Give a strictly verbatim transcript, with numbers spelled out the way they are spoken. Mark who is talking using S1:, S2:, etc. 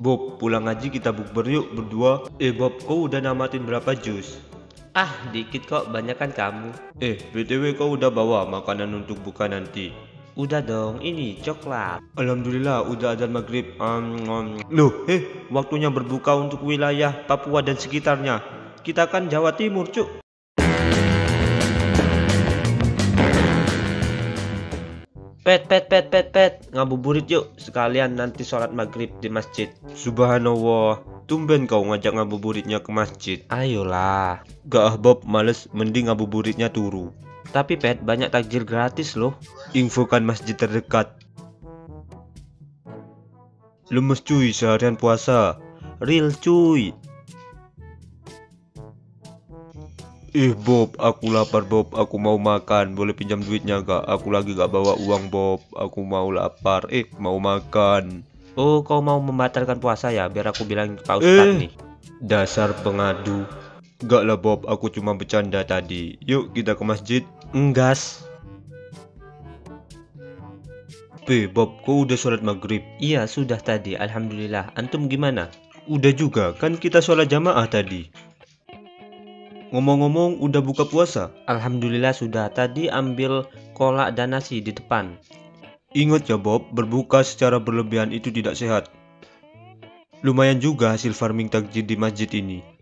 S1: Bob, pulang aja kita bukber yuk berdua. Eh Bob, kau udah namatin berapa jus?
S2: Ah, dikit kok, banyak kan kamu.
S1: Eh, B T W kau udah bawa makanan untuk buka nanti?
S2: Udah dong, ini coklat.
S1: Alhamdulillah udah azan maghrib. Um, um. Loh, eh, waktunya berbuka untuk wilayah Papua dan sekitarnya. Kita kan Jawa Timur, cuk.
S2: Pet, pet, pet, pet, pet. Ngabuburit yuk, sekalian nanti sholat maghrib di masjid.
S1: Subhanallah, tumben kau ngajak ngabuburitnya ke masjid.
S2: Ayolah.
S1: Gak ah Bob, males, mending ngabuburitnya turu.
S2: Tapi pet, banyak takjil gratis loh.
S1: Infokan masjid terdekat. Lemes cuy, seharian puasa.
S2: Real cuy.
S1: Ih Bob, aku lapar Bob, aku mau makan. Boleh pinjam duitnya gak? Aku lagi gak bawa uang Bob. Aku mau lapar, eh mau makan.
S2: Oh, kau mau membatalkan puasa ya? Biar aku bilang ke Pak Ustadz
S1: Eh,
S2: nih.
S1: dasar pengadu. Gak lah Bob, aku cuma bercanda tadi. Yuk kita ke masjid.
S2: Enggas.
S1: Eh Bob, kau udah sholat maghrib?
S2: Iya, sudah tadi. Alhamdulillah. Antum gimana?
S1: Udah juga, kan kita sholat jamaah tadi. Ngomong-ngomong, udah buka puasa?
S2: Alhamdulillah sudah. Tadi ambil kolak dan nasi di depan.
S1: Ingat ya Bob, berbuka secara berlebihan itu tidak sehat. Lumayan juga hasil farming takjil di masjid ini.